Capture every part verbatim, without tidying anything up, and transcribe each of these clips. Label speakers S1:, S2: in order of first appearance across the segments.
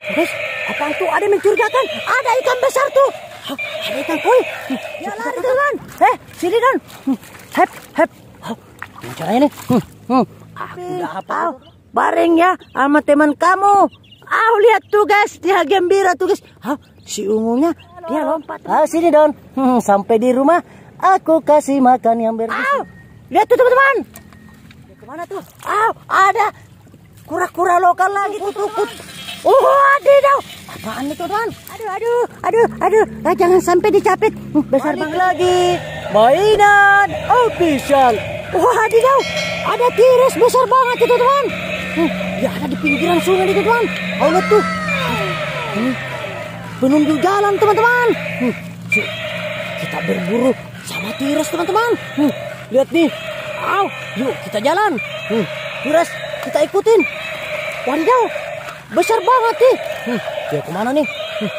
S1: Guys, apaan tuh? Ada yang mencurigakan. Ada ikan besar tuh. Hah, ada ikan koi. Hmm, dia lari tuh, Don. Eh, sini, Don. Hmm, hep, hep. Oh, gimana caranya nih? Hmm, hmm. Aku udah apa? Bareng ya sama teman kamu. Ah, lihat tuh, guys. Dia gembira tuh, guys. Hah, si ungunya dia lompat. Ah, sini, Don. Hmm, sampai di rumah aku kasih makan yang bersih. Ah, lihat tuh, teman-teman. Kemana tuh? Ah, ada kura-kura lokal lagi tuh, tuh. Oh, adidaw. Apaan itu, Don? Aduh, aduh, aduh, aduh. Ah, jangan sampai dicapit. Hmm, besar
S2: Balik
S1: banget
S2: lagi. Mainan official.
S1: Wah, adidaw. Ada tiris besar banget itu, teman. Hmm, dia ada di pinggiran sungai itu, teman. Oh, lihat tuh. Ini penunjuk jalan, teman-teman. Hmm, kita berburu sama tiris, teman-teman. Hmm, lihat nih. Aw, yuk kita jalan. Hmm, tiris kita ikutin. Wadidaw. Besar banget nih. Hmm, dia kemana nih? Hmm.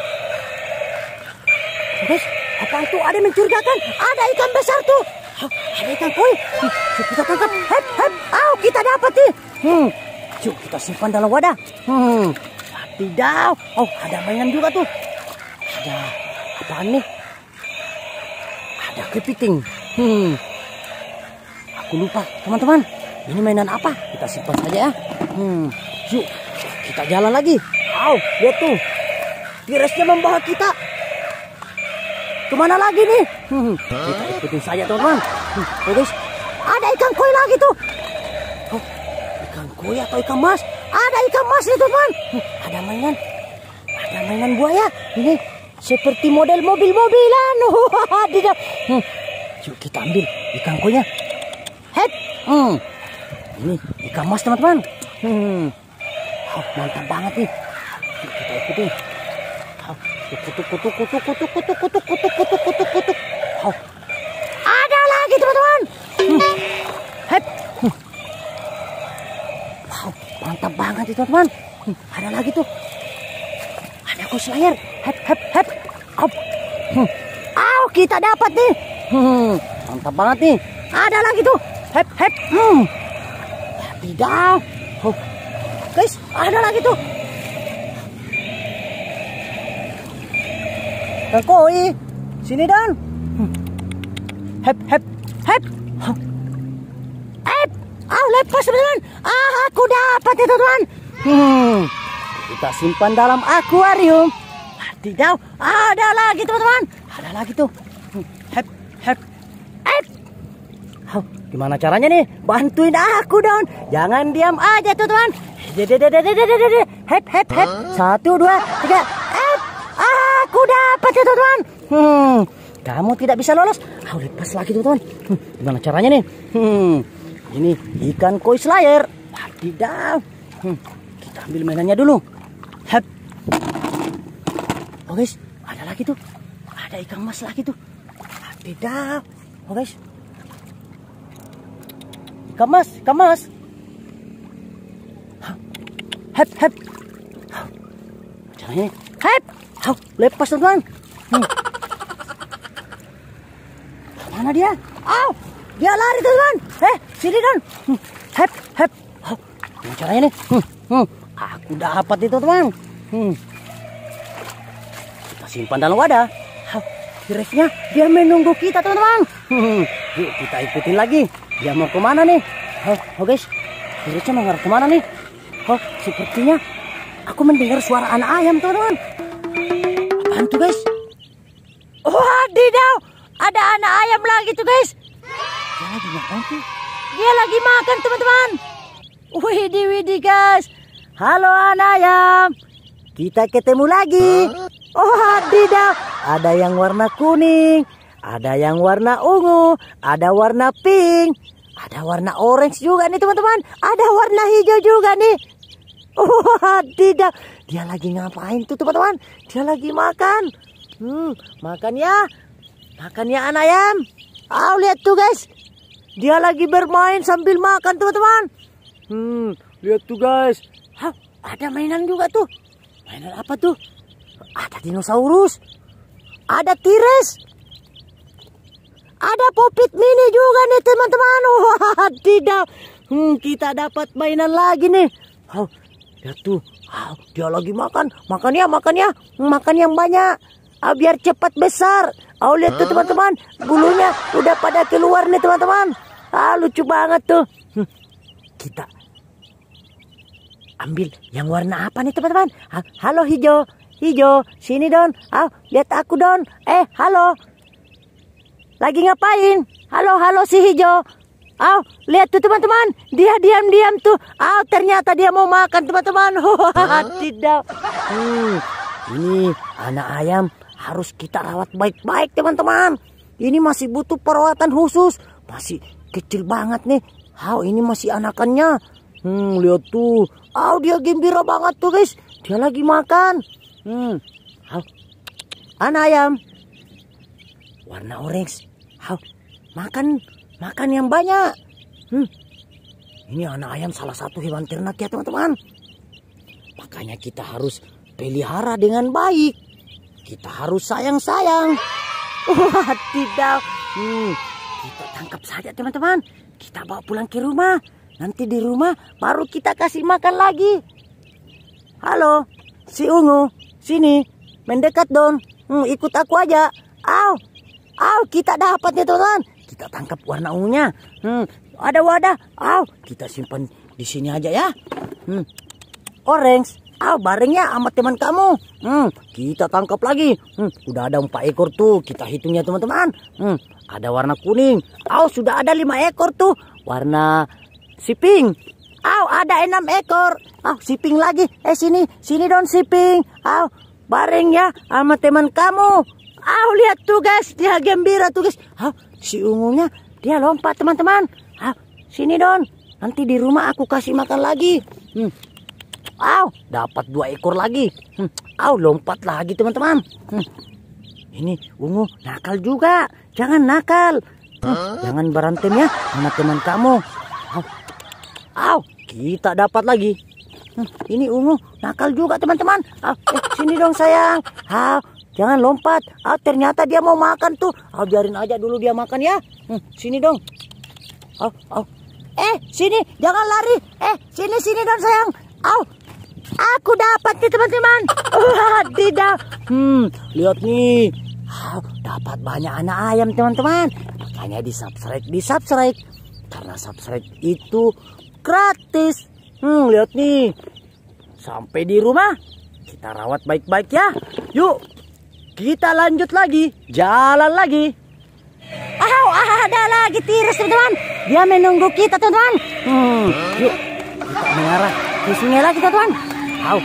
S1: Guys, apaan tuh? Ada yang mencurigakan. Ada ikan besar tuh. Hah, ada ikan koi. Hmm, kita tangkap. Hep, hep. Aw, kita dapat nih. Hmm, yuk kita simpan dalam wadah. Hmm, tidak. Oh, ada mainan juga tuh. Ada apaan nih? Ada kepiting. Hmm, aku lupa, teman-teman. Ini mainan apa? Kita simpan saja ya. Hmm, yuk. Kita jalan lagi. Aw, lihat tuh. Tiresnya membawa kita. Kemana lagi nih? Hmm, kita ikutin saja, teman-teman. Hmm, oh guys, ada ikan koi lagi tuh. Oh, ikan koi atau ikan mas? Ada ikan mas nih, teman-teman. Hmm, ada mainan. Ada mainan buaya. Ini seperti model mobil-mobilan. Wah, tidak. Hmm, yuk kita ambil ikan koinya. Hep. Hmm, ini ikan mas, teman-teman. Hmm. Oh, mantap banget nih. Kita ikutin. Oh, kutuk kutuk kutuk kutuk kutuk kutuk kutuk kutuk kutuk kutuk. Oh, ada lagi, teman-teman. Hmm. Hep. Hmm. Wow, mantap banget itu, teman. Hmm. Ada lagi tuh. Ada ghost layer. Hep hep hep. Oh. Hmm. Oh, kita dapat nih. Hmm. Mantap banget nih. Ada lagi tuh. Hep hep. Hmm. Tidak. Oh. Guys, ada lagi tuh. Ikan koi. Sini, Dan. Hmm. Hep, hep, hep. Huh. Hep. Ah, lepas, teman-teman. Ah, aku dapat itu, teman. Hmm. Kita simpan dalam akuarium. Tidak. Ada lagi, teman-teman. Ada lagi tuh. Hmm. Hep, hep, hep. Oh, gimana caranya nih? Bantuin aku, Don. Jangan diam aja tuh, teman. Hep, hep, hep. Satu, dua, tiga. Hep. Aku dapat itu, teman. Hmm, kamu tidak bisa lolos. Aku lepas lagi tuh, teman. Hmm, gimana caranya nih? Hmm, ini ikan koi slayer. Tidak. Hmm, kita ambil mainannya dulu. Hep. Oh guys, ada lagi tuh. Ada ikan mas lagi tuh. Tidak. Oh guys. Ikan mas, ikan mas. Hep, hep. Caranya, hep. Hau, lepas, teman. Hmm. Mana dia? Au, dia lari, teman. Eh, sini, Don. Hmm. Hep, hep. Hau, gimana caranya nih? Hmm. Hmm. Aku dapat itu, teman. Hmm. Kita simpan dalam wadah. Hau, tiresnya dia menunggu kita, teman-teman. Hmm. Yuk kita ikutin lagi. Dia mau kemana nih? Oh, oh guys, tiresnya mau ngarah kemana nih? Oh, sepertinya aku mendengar suara anak ayam, teman-teman. Apaan tuh, guys? Oh, adidaw. Ada anak ayam lagi tuh, guys. Dia lagi makan tuh. Dia lagi makan, teman-teman. Widih, widih, guys. Halo, anak ayam. Kita ketemu lagi. Oh, adidaw. Ada yang warna kuning. Ada yang warna ungu. Ada warna pink. Ada warna orange juga nih, teman-teman. Ada warna hijau juga nih. Oh, tidak. Dia lagi ngapain tuh, teman-teman? Dia lagi makan. Hmm, makan ya. Makan ya, anak ayam. Oh, lihat tuh, guys. Dia lagi bermain sambil makan, teman-teman. Hmm, lihat tuh, guys. Hah, ada mainan juga tuh. Mainan apa tuh? Ada dinosaurus. Ada T-Rex. Ada Popit Mini juga nih, teman-teman. Wah, tidak. Hmm, kita dapat mainan lagi nih. Oh, lihat tuh, Ah, dia lagi makan. Makan ya, makan ya. Makan yang banyak. Ah, biar cepat besar. Ah, lihat tuh teman-teman. Bulunya udah pada keluar nih teman-teman. Ah, lucu banget tuh. Hmm, kita ambil yang warna apa nih teman-teman? Ah, halo hijau. Hijau, sini Don. Ah, lihat aku Don. Eh, halo. Lagi ngapain? Halo, halo si hijau. Ah, lihat tuh teman-teman. Dia diam-diam tuh. Ah, ternyata dia mau makan teman-teman. Tidak. Hmm, ini anak ayam harus kita rawat baik-baik teman-teman. Ini masih butuh perawatan khusus. Masih kecil banget nih. Ah, ini masih anakannya. Hmm, lihat tuh. Ah, dia gembira banget tuh guys. Dia lagi makan. Hmm, ah, anak ayam warna orange. Ah, makan, makan yang banyak. Hmm, ini anak ayam salah satu hewan ternak ya teman-teman. Makanya kita harus pelihara dengan baik. Kita harus sayang-sayang. Wah, tidak. Hmm, kita tangkap saja teman-teman. Kita bawa pulang ke rumah. Nanti di rumah baru kita kasih makan lagi. Halo, si ungu, sini, mendekat Don. Hmm, ikut aku aja. Aw, aw, kita dapat nih teman-teman. Kita tangkap warna ungunya. Hmm, ada wadah. Aw, kita simpan di sini aja ya. Hmm, orange. Aw, barengnya sama teman kamu. Hmm, kita tangkap lagi. Hmm, udah ada empat ekor tuh. Kita hitungnya teman-teman. Hmm, ada warna kuning. Aw, sudah ada lima ekor tuh. Warna siping. Aw, ada enam ekor. Aw, siping lagi. Eh, sini, sini Don siping. Aw, bareng ya sama teman kamu. Aw, lihat tuh guys, dia gembira tuh guys. Aw, si ungunya dia lompat teman-teman. Aw, sini Don. Nanti di rumah aku kasih makan lagi. Hmm. Aw, dapat dua ekor lagi. Hmm. Aw, lompat lagi teman-teman. Hmm. Ini ungu nakal juga. Jangan nakal. Hmm. Jangan berantem ya sama teman kamu. Aw, aw, kita dapat lagi. Hmm. Ini ungu nakal juga teman-teman. Aw, eh, sini dong sayang. Aw, jangan lompat. Aw, ternyata dia mau makan tuh. Aw, biarin aja dulu dia makan ya. Hmm. Sini dong. Aw, aw. Eh, sini, jangan lari. Eh, sini, sini dong sayang. Aw, aku dapat nih teman-teman. Wah, tidak. Hmm, lihat nih. Wow, dapat banyak anak ayam teman-teman. Makanya di subscribe, di subscribe. Karena subscribe itu gratis. Hmm, lihat nih. Sampai di rumah kita rawat baik-baik ya. Yuk, kita lanjut lagi. Jalan lagi. Aw, ada lagi tiris teman-teman. Dia menunggu kita teman-teman. Hmm, yuk kita mengarah ke sungai lagi teman-teman. Aw,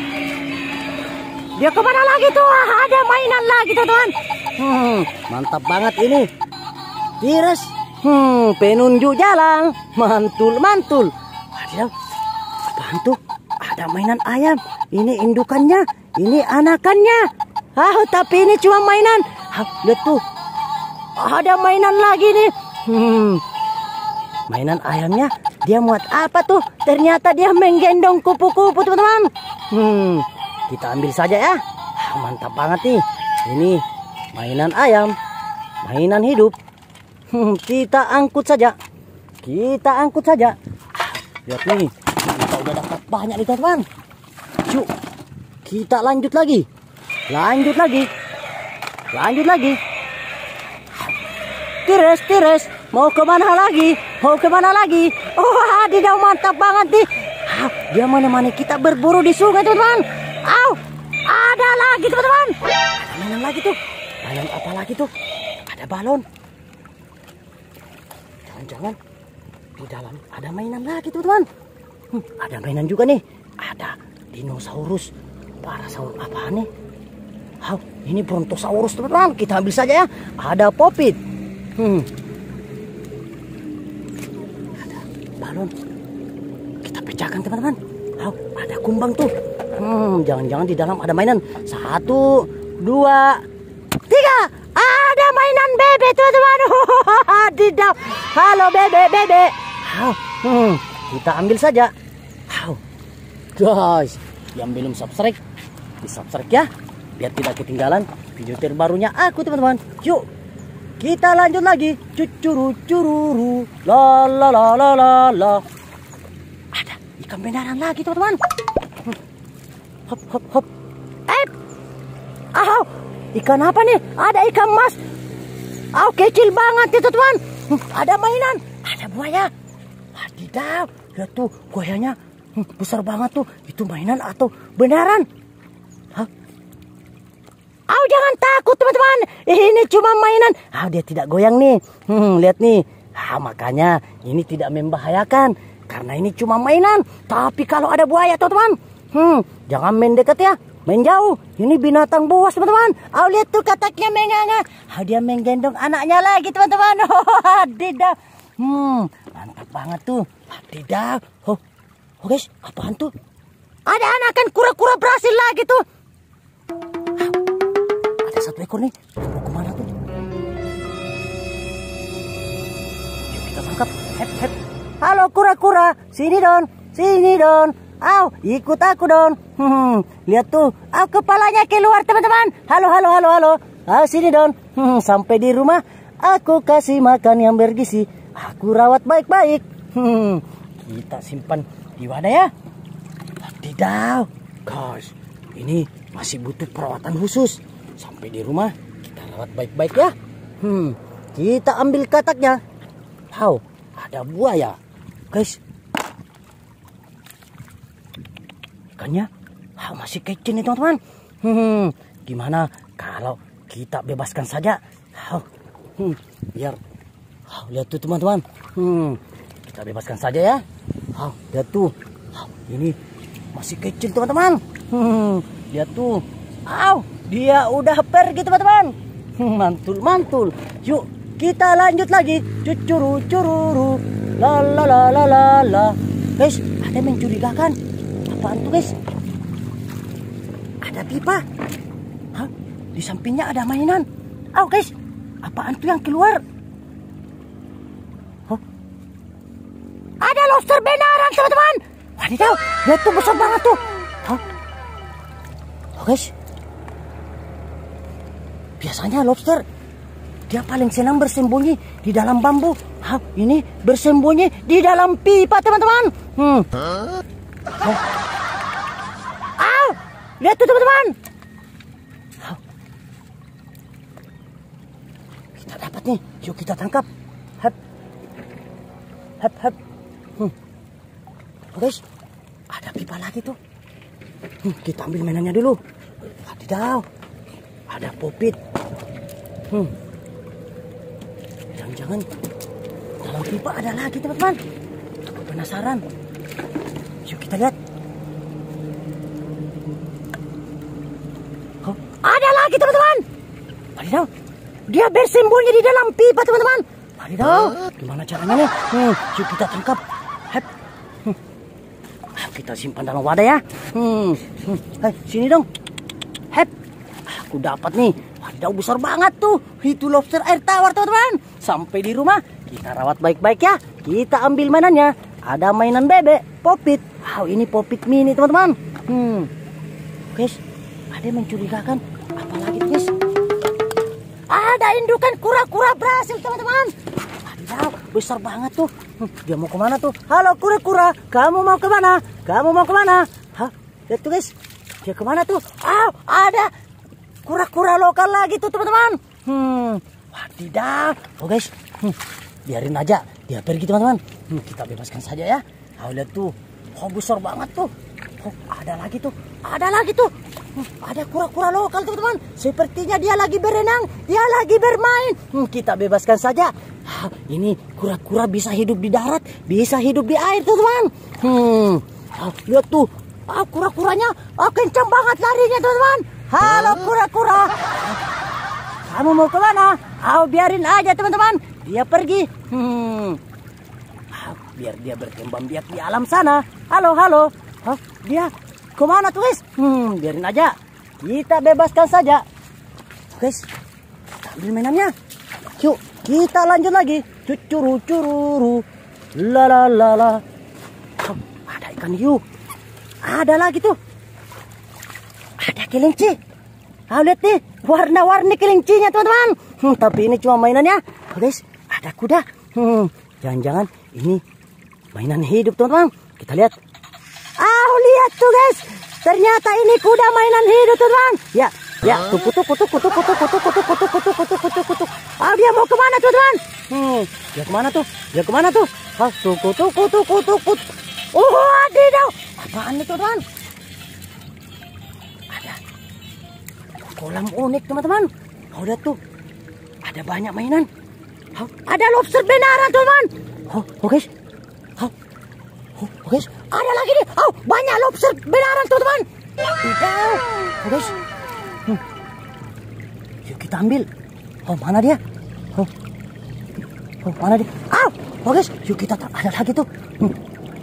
S1: dia kemana lagi tuh? Ah, ada mainan lagi teman-teman. Hmm, mantap banget ini. Tiris, hmm, penunjuk jalan. Mantul, mantul. Ada apaan tuh? Ada mainan ayam. Ini indukannya, ini anakannya. Ah, tapi ini cuma mainan. Ah, lihat tuh. Ada mainan lagi nih. Hmm, mainan ayamnya. Dia muat apa tuh? Ternyata dia menggendong kupu-kupu teman-teman. Hmm, kita ambil saja ya. Ah, mantap banget nih. Ini mainan ayam, mainan hidup. Hmm, kita angkut saja. Kita angkut saja. Ah, lihat nih, kita udah dapat banyak nih teman-teman. Yuk, kita lanjut lagi. Lanjut lagi. Lanjut lagi. Tires, tires. Mau kemana lagi? Mau kemana lagi? Oh, dia mantap banget nih. Ah, dia menemani kita berburu di sungai teman-teman. Aw, ada lagi teman-teman. Ada mainan lagi tuh. Mainan apa lagi tuh? Ada balon. Jangan-jangan di dalam ada mainan lagi teman-teman. Hmm, ada mainan juga nih. Ada dinosaurus. Parasaurus apa nih? Aw, ini brontosaurus teman-teman. Kita ambil saja ya. Ada popit. Hmm. Ada balon. Kita pecahkan teman-teman. Oh, ada kumbang tuh. Hmm, jangan-jangan di dalam ada mainan. Satu, dua, tiga. Ada mainan bebek teman-teman. Tidak. Halo bebek, bebek. Oh, hmm, kita ambil saja. Oh, guys, yang belum subscribe, di subscribe ya, biar tidak ketinggalan video terbarunya aku teman-teman. Yuk. Kita lanjut lagi. Cucuru cururu. La la la la la la. Ada ikan benaran lagi teman-teman. hop, hop, hop. Eh, ah, ikan apa nih? Ada ikan mas. Oh, kecil banget itu teman. Hmm, ada mainan, ada buaya. Wadidaw, lihat tuh buayanya. Hmm, besar banget tuh. Itu mainan atau beneran? Hah? Oh, jangan takut teman-teman. Ini cuma mainan. Ah, dia tidak goyang nih. Hmm, lihat nih. Ah, makanya ini tidak membahayakan. Karena ini cuma mainan. Tapi kalau ada buaya teman-teman, hmm, jangan main dekat ya. Main jauh. Ini binatang buas teman-teman. Oh, lihat tuh kataknya menganga. Oh, dia menggendong anaknya lagi teman-teman. Oh, wadidaw. Hmm, mantap banget tuh. Wadidaw. Oh, oh guys, apaan tuh? Ada anakan kura-kura berhasil lagi tuh. Oh, ada satu ekor nih. Mau kemana tuh? Yuk kita tangkap. Hep, hep. Halo kura-kura. Sini don. Sini don. Aw, ikut aku don. Hmm, lihat tuh, aw kepalanya keluar teman-teman. Halo, halo, halo, halo. Ah, sini don. Hmm, sampai di rumah, aku kasih makan yang bergizi. Aku rawat baik-baik. Hmm, kita simpan di wadah ya. Wadidaw, guys, ini masih butuh perawatan khusus. Sampai di rumah, kita rawat baik-baik ya. Hmm, kita ambil kataknya. Wow, ada buaya, guys. Ikannya ah, masih kecil nih teman-teman. Hmm, gimana kalau kita bebaskan saja? Oh, hmm, biar oh, lihat tuh teman-teman. Hmm, kita bebaskan saja ya. Oh, lihat tuh. Oh, ini masih kecil teman-teman. Hmm, lihat tuh. Oh, dia udah pergi teman-teman. Hmm, mantul mantul. Yuk kita lanjut lagi. Cucuru cururu. La la la la la la. Guys, ada yang mencurigakan. Apaan tuh guys? Ada pipa. Hah? Di sampingnya ada mainan. Oh guys, apaan tuh yang keluar? Huh? Ada lobster beneran teman-teman. Wadidaw, lihat tuh besar banget tuh. Hah? Oh guys, biasanya lobster dia paling senang bersembunyi di dalam bambu. Hah? Ini bersembunyi di dalam pipa teman-teman. Hmm. Huh? Aw, lihat tuh teman-teman. Kita dapat nih, yuk kita tangkap. Hap, hap, hap. Hmm. Oh guys, ada pipa lagi tuh. Hmm, kita ambil mainannya dulu. Wadidaw, ada popit. Hmm. Jangan-jangan dalam pipa ada lagi teman-teman. Aku penasaran. Yuk kita lihat. Oh, ada lagi teman-teman. Wadidaw, dia bersembunyi di dalam pipa teman-teman. Wadidaw, gimana caranya nih? Hmm, yuk kita tangkap. Hep. Hmm. Kita simpan dalam wadah ya. Hmm. Hmm. Hai, sini dong. Hep. Aku dapat nih. Wadidaw, besar banget tuh. Itu lobster air tawar teman-teman. Sampai di rumah kita rawat baik-baik ya. Kita ambil mainannya. Ada mainan bebek, popit. Wow, ini popit mini teman-teman. Hmm, guys, ada yang mencurigakan. Apalagi guys? Ada indukan kura-kura berhasil teman-teman. Wadidaw, besar banget tuh. Hmm, dia mau kemana tuh? Halo kura-kura, kamu mau kemana? Kamu mau kemana? Hah, lihat tuh guys, dia kemana tuh? Ah, ada kura-kura lokal lagi tuh teman-teman. Hmm, wadidaw. Oh guys, hmm, biarin aja dia pergi teman-teman. Hmm, kita bebaskan saja ya. Oh, lihat tuh. Oh, besar banget tuh. Oh, ada lagi tuh. Ada lagi tuh. Hmm, ada kura-kura lokal teman-teman. Sepertinya dia lagi berenang. Dia lagi bermain. Hmm, kita bebaskan saja. Ah, ini kura-kura bisa hidup di darat. Bisa hidup di air teman-teman. Hmm, oh, lihat tuh. Ah, kura-kuranya oh, kencang banget larinya teman-teman. Halo kura-kura. Kamu mau kemana? Oh, biarin aja teman-teman. Dia pergi. Hmm. Biar dia berkembang biak di alam sana. Halo, halo. Hah, dia kemana tuh guys? Hmm, biarin aja. Kita bebaskan saja. Guys, kita ambil mainannya. Yuk, kita lanjut lagi. Cucuru cururu. La la la la. Oh, ada ikan hiu. Ada lagi tuh. Ada kelinci. Ah, lihat nih, warna-warni kelincinya teman-teman. Hmm, tapi ini cuma mainannya. Oh, guys, ada kuda. Hmm, jangan-jangan ini mainan hidup teman-teman. Kita lihat. Ah, lihat tuh guys. ternyata ini kuda mainan hidup teman-teman. Ya, ya, tuh kutuk, kutuk, kutuk, kutuk, kutuk, kutuk, kutuk, kutuk, kutuk, kutuk, kutuk. Ah, dia mau kemana teman-teman? Hmm, dia kemana tuh? Dia kemana tuh? Ah, tuh kutuk, kutuk, kutuk, kutuk. Oh, adidaw. Apaan itu teman? Ada kolam unik teman-teman. Oh, lihat tuh. Ada banyak mainan. Oh, ada lobster benaran teman-teman. Oh, oh guys. Oh, oh, oh guys. Ada lagi nih. Oh, banyak lobster benaran teman-teman. Tidak. Oh guys. Hmm. Yuk kita ambil. Oh, mana dia? Oh, oh mana dia? Oh, oh guys. Yuk kita ada lagi tuh. Hmm.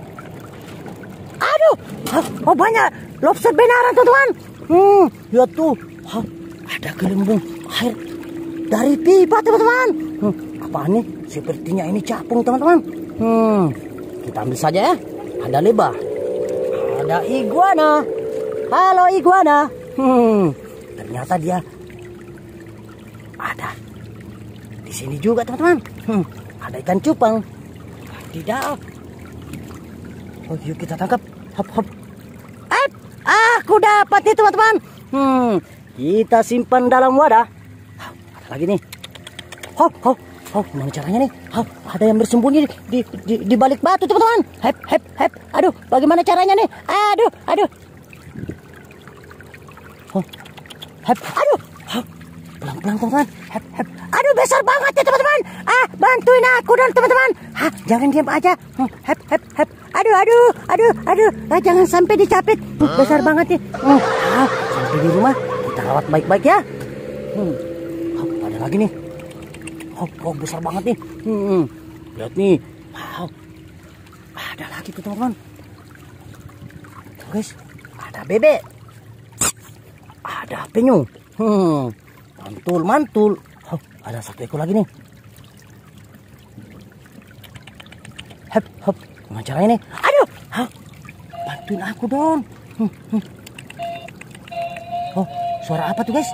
S1: Aduh. Oh, oh banyak lobster benaran teman-teman. Hmm, lihat tuh. Oh, ada gelembung air dari pipa teman-teman. Hmm, apa nih? Sepertinya ini capung teman-teman. Hmm, kita ambil saja ya. Ada lebah, ada iguana. Halo iguana. Hmm, ternyata dia ada di sini juga teman-teman. Hmm, ada ikan cupang. Tidak. Oh, yuk kita tangkap. Hop hop. Eh, aku dapat nih teman-teman. Hmm, kita simpan dalam wadah. Ada lagi nih. Hop hop. Oh, gimana caranya nih? Oh, ada yang bersembunyi di, di, di balik batu teman-teman. Hep, hep, hep. Aduh, bagaimana caranya nih? Aduh, aduh. Oh, hep, aduh. Oh, pelan-pelan teman-teman. Hep, hep. Aduh, besar banget ya teman-teman. Ah, bantuin aku dong teman-teman. Ah, jangan diam aja. Hmm, hep, hep, hep. Aduh, aduh, aduh, aduh. Ah, jangan sampai dicapit. Hmm, besar banget nih. Hmm, ah, sampai di rumah kita rawat baik-baik ya. Hmm, oh, ada lagi nih. Oh, oh besar banget nih. Hmm, lihat nih. Wow. Ada lagi tuh teman-teman. Tuh guys, ada bebek. Ada penyu. Hmm, mantul mantul. Oh, ada satu ekor lagi nih. Hep, hop. Gimana caranya nih? Aduh. Hah, bantuin aku dong. Hmm, hmm. Oh, suara apa tuh guys?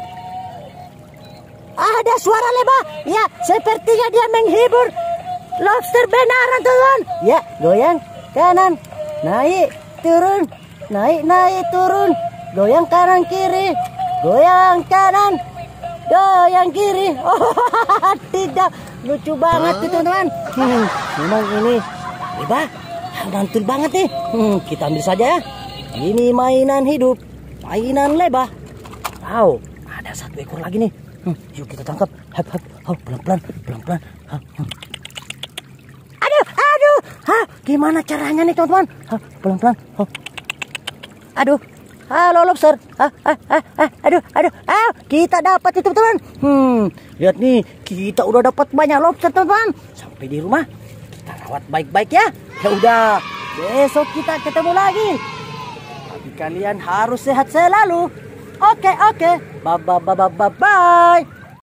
S1: Ada suara lebah. Ya, sepertinya dia menghibur lobster benaran teman. Ya, goyang kanan, naik, turun, naik, naik, turun, goyang kanan kiri, goyang kanan, goyang kiri. Oh, tidak, lucu banget tuh teman-teman. Hmm, memang ini lebah mantul banget nih. Hmm, kita ambil saja ya. Ini mainan hidup, mainan lebah. Wow, ada satu ekor lagi nih. Hmm, yuk kita tangkap. Hap, hap, hap, pelan-pelan, pelan-pelan. Hap, hmm. Aduh, aduh. Hah, gimana caranya nih teman-teman? Hah, pelan-pelan. Hap. Aduh, halo lobster. Hah, hah, hah, hah. Aduh, aduh. Ah, kita dapat itu teman-teman. Hmm, lihat nih, kita udah dapat banyak lobster teman-teman. Sampai di rumah kita rawat baik-baik ya. Ya udah, besok kita ketemu lagi. Tapi kalian harus sehat selalu. Oke, oke. Bye, bye, bye, bye, bye.